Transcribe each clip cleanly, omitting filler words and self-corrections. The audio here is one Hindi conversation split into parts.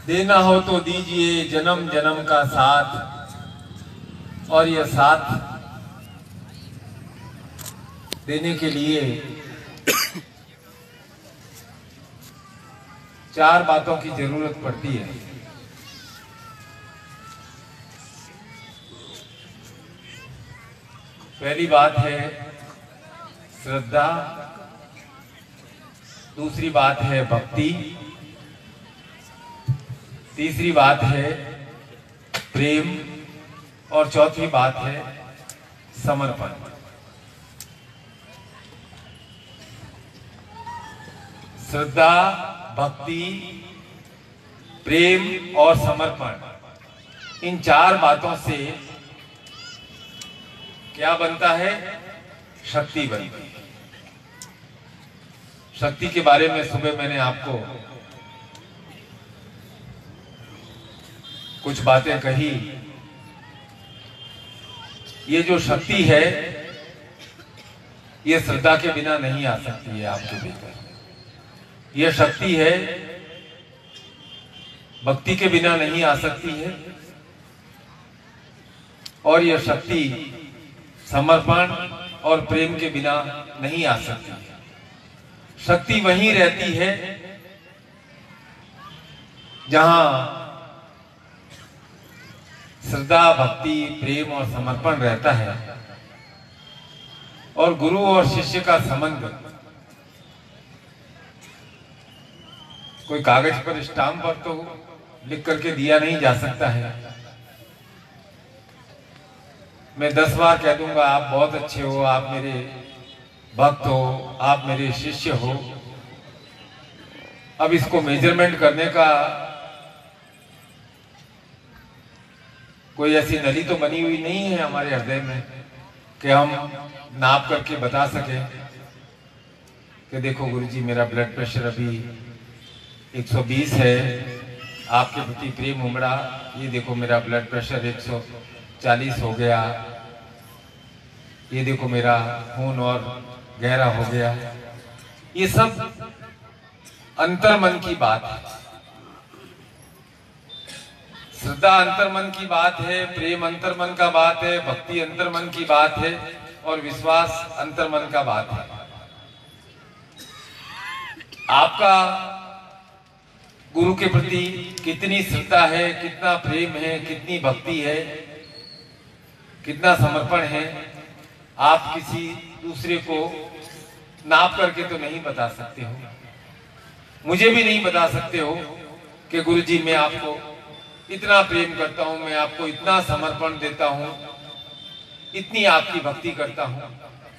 देना हो तो दीजिए जन्म जन्म का साथ, और यह साथ देने के लिए चार बातों की जरूरत पड़ती है। पहली बात है श्रद्धा, दूसरी बात है भक्ति, तीसरी बात है प्रेम, और चौथी बात है समर्पण। श्रद्धा, भक्ति, प्रेम और समर्पण, इन चार बातों से क्या बनता है? शक्ति बनती है। शक्ति के बारे में सुबह मैंने आपको कुछ बातें कही। ये जो शक्ति है ये श्रद्धा के बिना नहीं आ सकती है आपके भीतर। यह शक्ति है भक्ति के बिना नहीं आ सकती है, और यह शक्ति समर्पण और प्रेम के बिना नहीं आ सकती है। शक्ति वहीं रहती है जहां श्रद्धा, भक्ति, प्रेम और समर्पण रहता है, और गुरु और शिष्य का संबंध कोई कागज पर स्टाम्प पर तो लिख करके दिया नहीं जा सकता है। मैं 10 बार कह दूंगा आप बहुत अच्छे हो, आप मेरे भक्त हो, आप मेरे शिष्य हो। अब इसको मेजरमेंट करने का कोई ऐसी नली तो बनी हुई नहीं है हमारे हृदय में कि हम नाप करके बता सकें कि देखो गुरुजी मेरा ब्लड प्रेशर अभी 120 है, आपके प्रति प्रेम उमड़ा, ये देखो मेरा ब्लड प्रेशर 140 हो गया, ये देखो मेरा खून और गहरा हो गया। ये सब अंतर्मन की बात है। श्रद्धा अंतर्मन की बात है, प्रेम अंतर्मन का बात है, भक्ति अंतर्मन की बात है, और विश्वास अंतर्मन का बात है। आपका गुरु के प्रति कितनी श्रद्धा है, कितना प्रेम है, कितनी भक्ति है, कितना समर्पण है, आप किसी दूसरे को नाप करके तो नहीं बता सकते हो। मुझे भी नहीं बता सकते हो कि गुरुजी मैं आपको इतना प्रेम करता हूं, मैं आपको इतना समर्पण देता हूं, इतनी आपकी भक्ति करता हूं।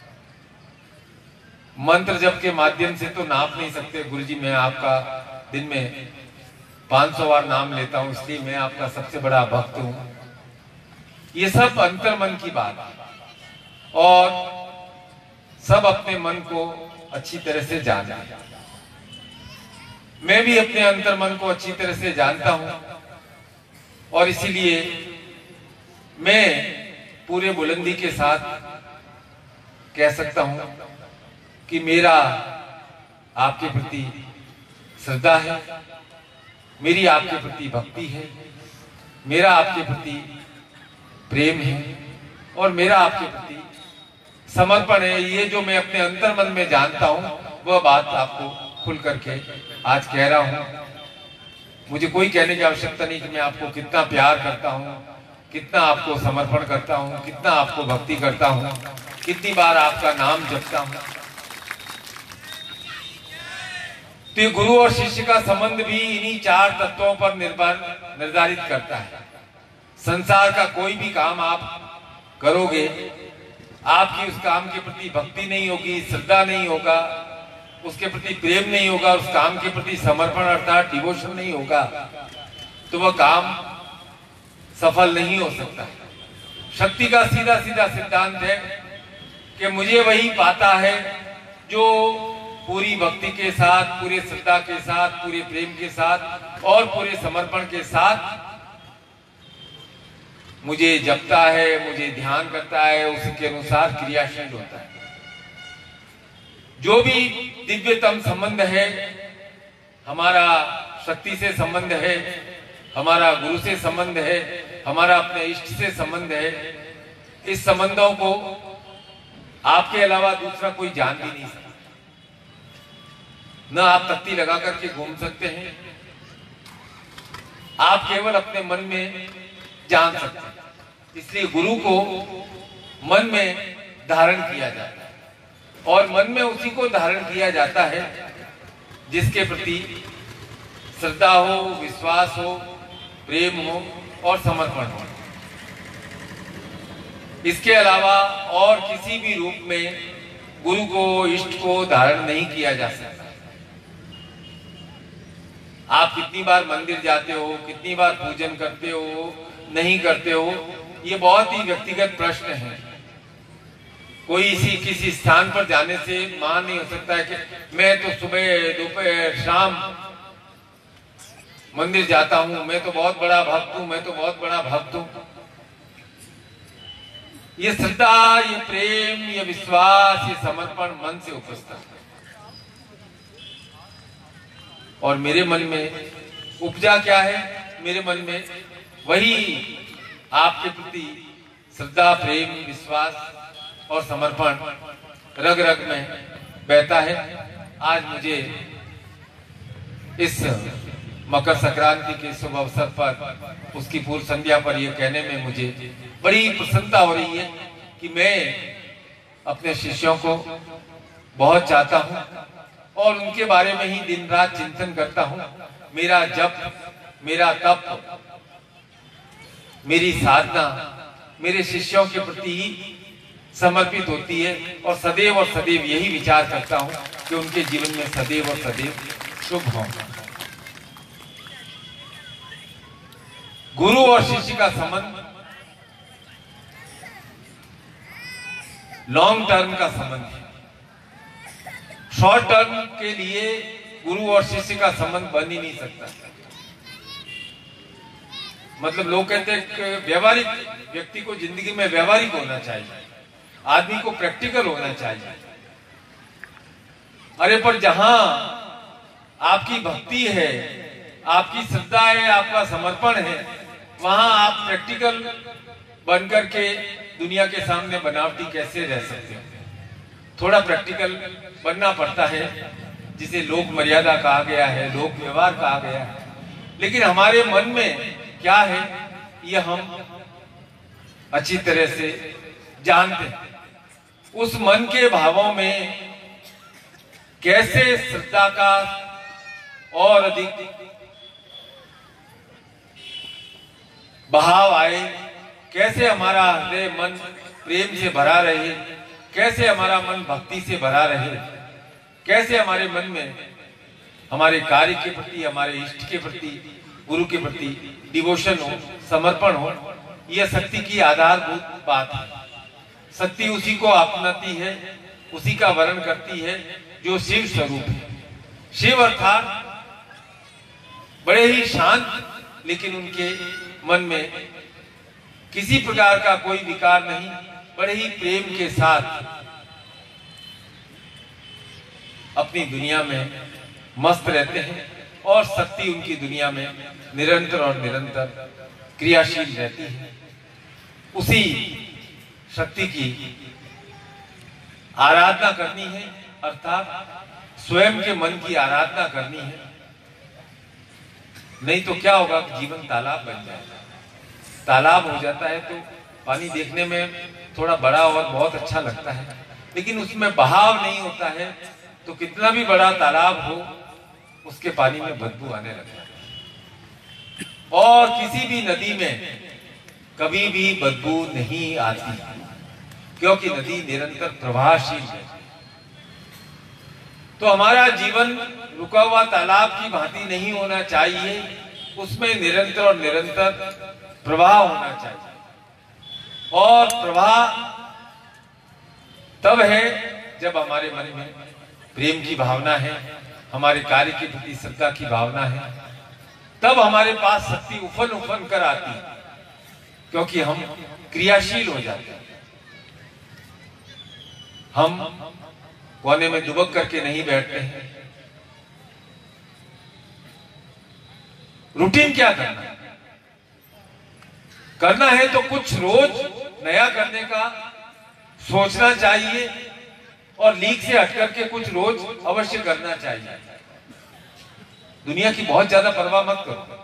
मंत्र जप के माध्यम से तो नाप नहीं सकते। गुरुजी मैं आपका दिन में 500 बार नाम लेता हूं, इसलिए मैं आपका सबसे बड़ा भक्त हूं। ये सब अंतर्मन की बात है, और सब अपने मन को अच्छी तरह से जाना। मैं भी अपने अंतर्मन को अच्छी तरह से जानता हूं, और इसीलिए मैं पूरे बुलंदी के साथ कह सकता हूं कि मेरा आपके प्रति श्रद्धा है, मेरी आपके प्रति भक्ति है, मेरा आपके प्रति प्रेम है, और मेरा आपके प्रति समर्पण है। ये जो मैं अपने अंतर्मन में जानता हूं वह बात आपको खुल करके आज कह रहा हूं। मुझे कोई कहने की आवश्यकता नहीं कि मैं आपको कितना प्यार करता हूं, कितना आपको समर्पण करता हूं, कितना आपको भक्ति करता हूं, कितनी बार आपका नाम जपता हूं। तो ये गुरु और शिष्य का संबंध भी इन्हीं चार तत्वों पर निर्धारित करता है। संसार का कोई भी काम आप करोगे, आपकी उस काम के प्रति भक्ति नहीं होगी, श्रद्धा नहीं होगा, उसके प्रति प्रेम नहीं होगा, उस काम के प्रति समर्पण अर्थात डिवोशन नहीं होगा, तो वह काम सफल नहीं हो सकता। शक्ति का सीधा सीधा सिद्धांत है कि मुझे वही पाता है जो पूरी भक्ति के साथ, पूरे श्रद्धा के साथ, पूरे प्रेम के साथ और पूरे समर्पण के साथ मुझे जपता है, मुझे ध्यान करता है, उसके अनुसार क्रियाशील होता है। जो भी दिव्यतम संबंध है हमारा शक्ति से संबंध है, हमारा गुरु से संबंध है, हमारा अपने इष्ट से संबंध है। इस संबंधों को आपके अलावा दूसरा कोई जान भी नहीं सकता। न आप तख्ती लगा करके घूम सकते हैं, आप केवल अपने मन में जान सकते हैं। इसलिए गुरु को मन में धारण किया जाता है, और मन में उसी को धारण किया जाता है जिसके प्रति श्रद्धा हो, विश्वास हो, प्रेम हो और समर्पण हो। इसके अलावा और किसी भी रूप में गुरु को, इष्ट को धारण नहीं किया जा सकता। आप कितनी बार मंदिर जाते हो, कितनी बार पूजन करते हो, नहीं करते हो, ये बहुत ही व्यक्तिगत प्रश्न है। कोई इसी किसी स्थान पर जाने से मान नहीं हो सकता है कि मैं तो सुबह, दोपहर, शाम मंदिर जाता हूं, मैं तो बहुत बड़ा भक्त हूं, मैं तो बहुत बड़ा भक्त हूं। ये श्रद्धा, ये प्रेम, ये विश्वास, ये समर्पण मन से उपजता है। और मेरे मन में उपजा क्या है? मेरे मन में वही आपके प्रति श्रद्धा, प्रेम, विश्वास और समर्पण रग रग में बहता है। आज मुझे इस मकर संक्रांति के शुभ अवसर पर, उसकी पूर्व संध्या पर यह कहने में मुझे बड़ी प्रसन्नता हो रही है कि मैं अपने शिष्यों को बहुत चाहता हूं और उनके बारे में ही दिन रात चिंतन करता हूं। मेरा जप, मेरा तप, मेरी साधना मेरे शिष्यों के प्रति ही समर्पित होती है, और सदैव यही विचार करता हूं कि उनके जीवन में सदैव शुभ हो। गुरु और शिष्य का संबंध लॉन्ग टर्म का संबंध है। शॉर्ट टर्म के लिए गुरु और शिष्य का संबंध बन ही नहीं सकता। मतलब लोग कहते हैं कि व्यवहारिक व्यक्ति को जिंदगी में व्यवहारिक होना चाहिए, आदमी को प्रैक्टिकल होना चाहिए। अरे पर जहां आपकी भक्ति है, आपकी श्रद्धा है, आपका समर्पण है, वहां आप प्रैक्टिकल बनकर के दुनिया के सामने बनावटी कैसे रह सकते हो? थोड़ा प्रैक्टिकल बनना पड़ता है, जिसे लोक मर्यादा कहा गया है, लोक व्यवहार कहा गया है। लेकिन हमारे मन में क्या है ये हम अच्छी तरह से जानते हैं। उस मन के भावों में कैसे श्रद्धा का और अधिक बहाव आए, कैसे हमारा हृदय मन प्रेम से भरा रहे, कैसे हमारा मन भक्ति से भरा रहे, कैसे हमारे मन में हमारे कार्य के प्रति, हमारे इष्ट के प्रति, गुरु के प्रति डिवोशन हो, समर्पण हो। यह शक्ति की आधारभूत बात है। शक्ति उसी को अपनाती है, उसी का वर्ण करती है जो शिव स्वरूप है। शिव अर्थात बड़े ही शांत, लेकिन उनके मन में किसी प्रकार का कोई विकार नहीं, बड़े ही प्रेम के साथ अपनी दुनिया में मस्त रहते हैं, और शक्ति उनकी दुनिया में निरंतर क्रियाशील रहती है। उसी शक्ति की आराधना करनी है, अर्थात स्वयं के मन की आराधना करनी है। नहीं तो क्या होगा, जीवन तालाब बन जाएगा। तालाब हो जाता है तो पानी देखने में थोड़ा बड़ा और बहुत अच्छा लगता है, लेकिन उसमें बहाव नहीं होता है तो कितना भी बड़ा तालाब हो, उसके पानी में बदबू आने लगता है। और किसी भी नदी में कभी भी बदबू नहीं आती, क्योंकि नदी निरंतर प्रवाहशील है। तो हमारा जीवन रुका हुआ तालाब की भांति नहीं होना चाहिए, उसमें निरंतर प्रवाह होना चाहिए। और प्रवाह तब है जब हमारे मन में प्रेम की भावना है, हमारे कार्य के प्रति श्रद्धा की भावना है, तब हमारे पास शक्ति उफन कर आती है, क्योंकि हम क्रियाशील हो जाते हैं। हम कोने में दुबक करके नहीं बैठते हैं। रूटीन क्या करना है? करना है तो कुछ रोज नया करने का सोचना चाहिए और लीक से हटकर के कुछ रोज अवश्य करना चाहिए। दुनिया की बहुत ज्यादा परवाह मत करो।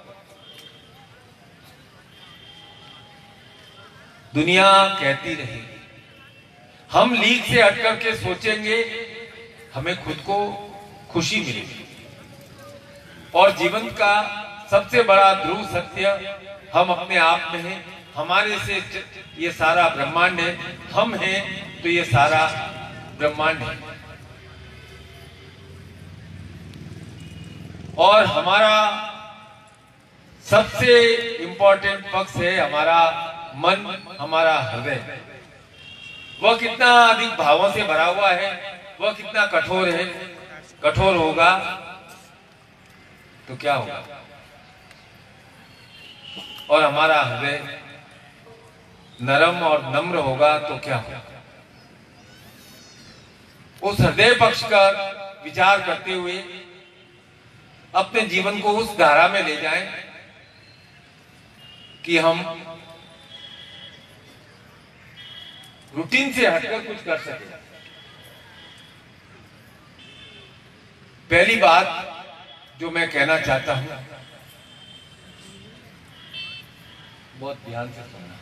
दुनिया कहती रहेगी, हम लीक से हटकर के सोचेंगे, हमें खुद को खुशी मिलेगी। और जीवन का सबसे बड़ा ध्रुव सत्य हम अपने आप में हैं। हमारे से ये सारा ब्रह्मांड है, हम हैं तो ये सारा ब्रह्मांड है। और हमारा सबसे इंपॉर्टेंट पक्ष है हमारा मन, हमारा हृदय। वह कितना अधिक भावों से भरा हुआ है, वह कितना कठोर है। कठोर होगा तो क्या होगा? और हमारा हृदय नरम और नम्र होगा तो क्या होगा? उस हृदय पक्ष का विचार करते हुए अपने जीवन को उस धारा में ले जाएं कि हम रूटीन से हटकर कुछ कर सके। पहली बात जो मैं कहना चाहता हूं, बहुत ध्यान से सुनना,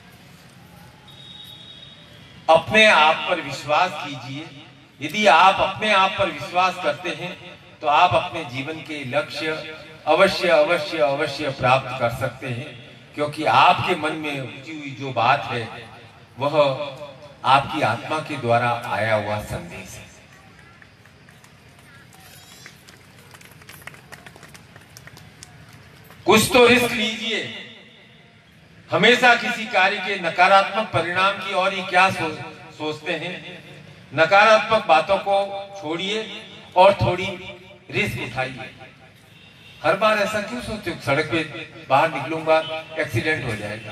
अपने आप पर विश्वास कीजिए। यदि आप अपने आप पर विश्वास करते हैं तो आप अपने जीवन के लक्ष्य अवश्य अवश्य अवश्य प्राप्त कर सकते हैं, क्योंकि आपके मन में उपजी हुई जो बात है वह आपकी आत्मा के द्वारा आया हुआ संदेश है। कुछ तो रिस्क लीजिए। हमेशा किसी कार्य के नकारात्मक परिणाम की और ही क्या सोचते हैं। नकारात्मक बातों को छोड़िए और थोड़ी रिस्क उठाइए। हर बार ऐसा क्यों सोचते हो सड़क पे बाहर निकलूंगा एक्सीडेंट हो जाएगा?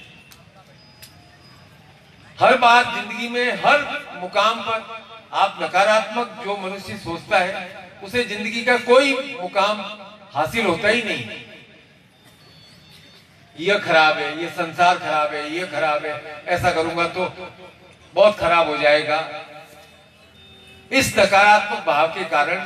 हर बार जिंदगी में हर मुकाम पर आप नकारात्मक जो मनुष्य सोचता है उसे जिंदगी का कोई मुकाम हासिल होता ही नहीं। ये खराब है, ये संसार खराब है, ये खराब है, ऐसा करूंगा तो बहुत खराब हो जाएगा। इस नकारात्मक भाव के कारण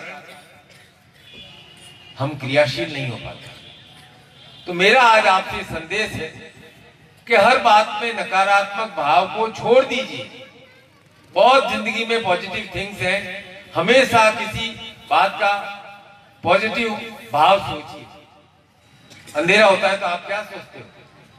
हम क्रियाशील नहीं हो पाते। तो मेरा आज आपसे संदेश है कि हर बात में नकारात्मक भाव को छोड़ दीजिए। बहुत जिंदगी में पॉजिटिव थिंग्स हैं, हमेशा किसी बात का पॉजिटिव भाव सोचिए। अंधेरा होता है तो आप क्या सोचते हो?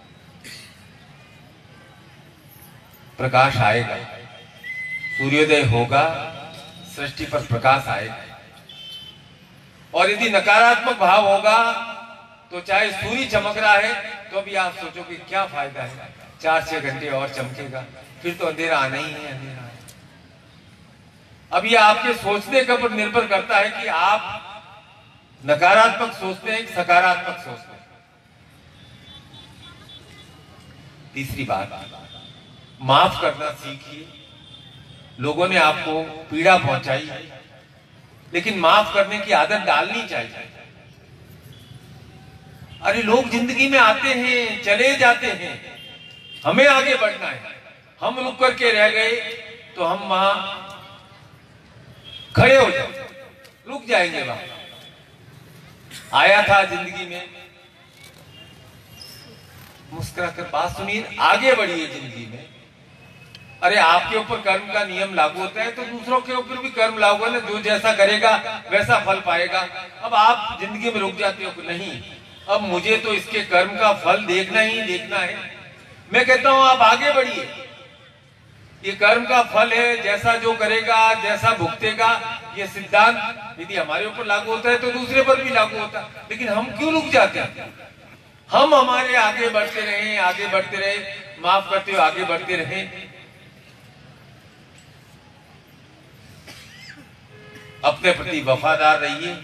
प्रकाश आएगा, सूर्योदय होगा, सृष्टि पर प्रकाश आएगा। और यदि नकारात्मक भाव होगा तो चाहे सूर्य चमक रहा है तो भी आप सोचो कि क्या फायदा है, 4-6 घंटे और चमकेगा, फिर तो अंधेरा आना ही है, अंधेरा है। अब ये आपके सोचने के ऊपर निर्भर करता है कि आप नकारात्मक सोचते हैं, सकारात्मक सोचते हैं। तीसरी बात, माफ करना सीखिए। लोगों ने आपको पीड़ा पहुंचाई, लेकिन माफ करने की आदत डालनी चाहिए। अरे लोग जिंदगी में आते हैं, चले जाते हैं, हमें आगे बढ़ना है। हम रुक करके रह गए तो हम वहां खड़े हो जाए, रुक जाएंगे। वहां आया था जिंदगी में, मुस्कुरा कर बात सुनिए, आगे बढ़िए जिंदगी में। अरे आपके ऊपर कर्म का नियम लागू होता है तो दूसरों के ऊपर भी कर्म लागू है ना, जो जैसा करेगा वैसा फल पाएगा। अब आप जिंदगी में रुक जाते हो, नहीं अब मुझे तो इसके कर्म का फल देखना ही देखना है। मैं कहता हूं आप आगे बढ़िए, ये कर्म का फल है, जैसा जो करेगा जैसा भुगतेगा। ये सिद्धांत यदि हमारे ऊपर लागू होता है तो दूसरे पर भी लागू होता है। लेकिन हम क्यों रुक जाते हैं? हम हमारे आगे बढ़ते रहे, आगे बढ़ते रहे, माफ करते हुए आगे बढ़ते रहे। अपने प्रति वफादार रहिए।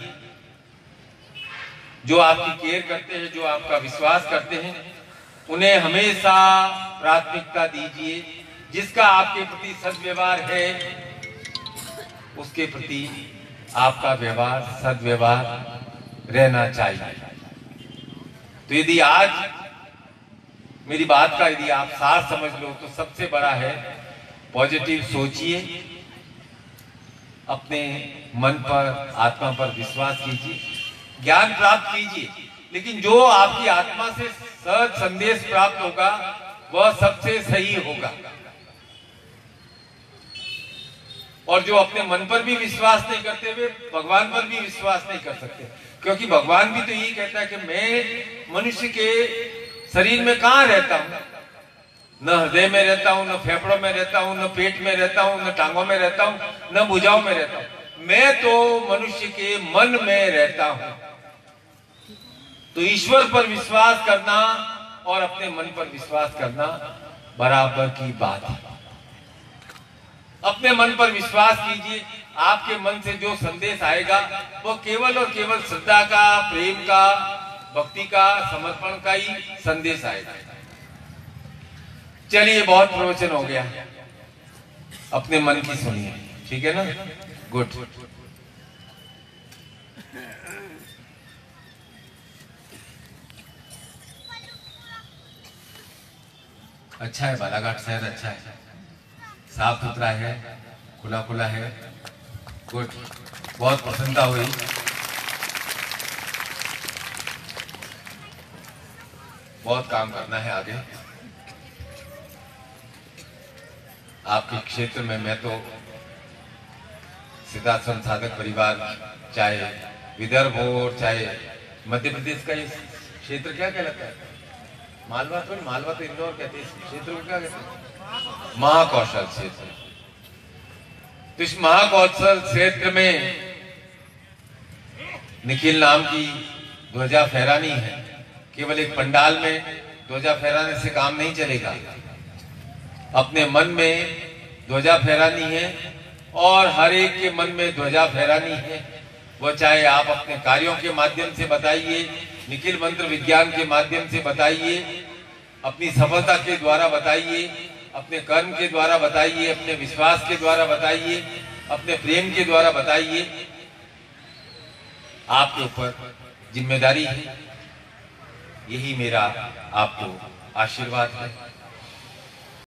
जो आपकी केयर करते हैं, जो आपका विश्वास करते हैं, उन्हें हमेशा प्राथमिकता दीजिए। जिसका आपके प्रति सद्व्यवहार है उसके प्रति आपका व्यवहार सद्व्यवहार रहना चाहिए। तो यदि आज मेरी बात का यदि आप सार समझ लो तो सबसे बड़ा है पॉजिटिव सोचिए, अपने मन पर, आत्मा पर विश्वास कीजिए, ज्ञान प्राप्त कीजिए, लेकिन जो आपकी आत्मा से सहज संदेश प्राप्त होगा वह सबसे सही होगा। और जो अपने मन पर भी विश्वास नहीं करते वे भगवान पर भी विश्वास नहीं कर सकते, क्योंकि भगवान भी तो यही कहता है कि मैं मनुष्य के शरीर में कहाँ रहता हूँ, न हृदय में रहता हूँ, न फेफड़ों में रहता हूँ, न पेट में रहता हूँ, न टांगों में रहता हूँ, न भुजाओं में रहता हूँ, मैं तो मनुष्य के मन में रहता हूँ। तो ईश्वर पर विश्वास करना और अपने मन पर विश्वास करना बराबर की बात है। अपने मन पर विश्वास कीजिए, आपके मन से जो संदेश आएगा वो केवल और केवल श्रद्धा का, प्रेम का, भक्ति का, समर्पण का ही संदेश आएगा। चलिए बहुत प्रवचन हो गया, अपने मन की सुनिए, ठीक है ना? गुड। अच्छा है, बालाघाट शहर अच्छा है, साफ सुथरा है, खुला खुला है। गुड, बहुत प्रसन्नता हुई। बहुत काम करना है आगे आपके क्षेत्र में। मैं तो सिद्धार्थ संसाधक परिवार, चाहे विदर्भ हो चाहे मध्य प्रदेश का ये क्षेत्र क्या कहलाता है, मालवा तो इंदौर कहते हैं, इस क्षेत्र को क्या कहते हैं, महाकौशल क्षेत्र। तो इस महाकौशल क्षेत्र में निखिल नाम की ध्वजा फहरानी है। केवल एक पंडाल में ध्वजा फहराने से काम नहीं चलेगा, अपने मन में ध्वजा फहरानी है और हर एक के मन में ध्वजा फहरानी है। वो चाहे आप अपने कार्यों के माध्यम से बताइए, निखिल मंत्र विज्ञान के माध्यम से बताइए, अपनी सफलता के द्वारा बताइए, अपने कर्म के द्वारा बताइए, अपने विश्वास के द्वारा बताइए, अपने प्रेम के द्वारा बताइए। आपके ऊपर जिम्मेदारी है, यही मेरा आपको आशीर्वाद है।